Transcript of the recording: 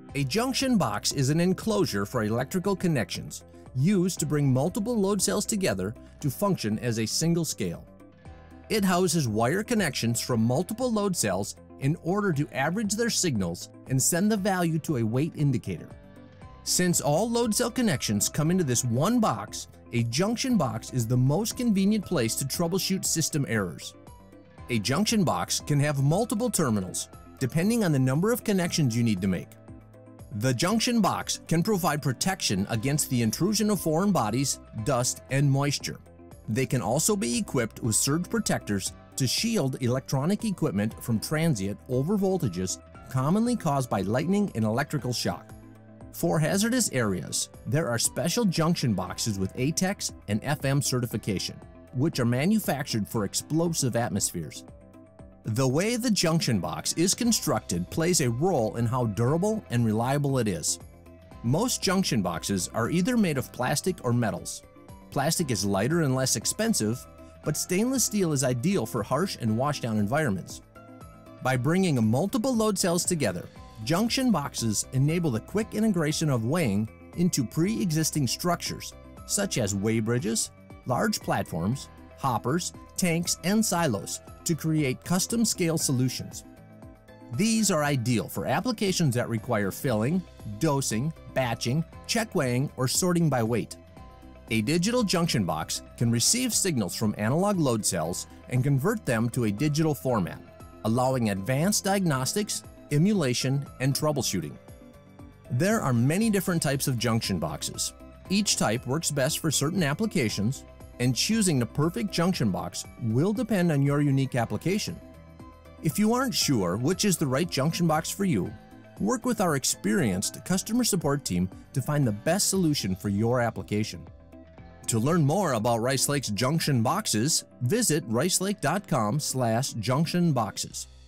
A junction box is an enclosure for electrical connections used to bring multiple load cells together to function as a single scale. It houses wire connections from multiple load cells in order to average their signals and send the value to a weight indicator. Since all load cell connections come into this one box, a junction box is the most convenient place to troubleshoot system errors. A junction box can have multiple terminals, depending on the number of connections you need to make. The junction box can provide protection against the intrusion of foreign bodies, dust, and moisture. They can also be equipped with surge protectors to shield electronic equipment from transient overvoltages commonly caused by lightning and electrical shock. For hazardous areas, there are special junction boxes with ATEX and FM certification, which are manufactured for explosive atmospheres. The way the junction box is constructed plays a role in how durable and reliable it is. Most junction boxes are either made of plastic or metals. Plastic is lighter and less expensive, but stainless steel is ideal for harsh and washdown environments. By bringing multiple load cells together, junction boxes enable the quick integration of weighing into pre-existing structures, such as weighbridges, large platforms, hoppers, tanks, and silos to create custom-scale solutions. These are ideal for applications that require filling, dosing, batching, check weighing, or sorting by weight. A digital junction box can receive signals from analog load cells and convert them to a digital format, allowing advanced diagnostics, emulation, and troubleshooting. There are many different types of junction boxes. Each type works best for certain applications, and choosing the perfect junction box will depend on your unique application. If you aren't sure which is the right junction box for you, work with our experienced customer support team to find the best solution for your application. To learn more about Rice Lake's junction boxes, visit ricelake.com/junctionboxes.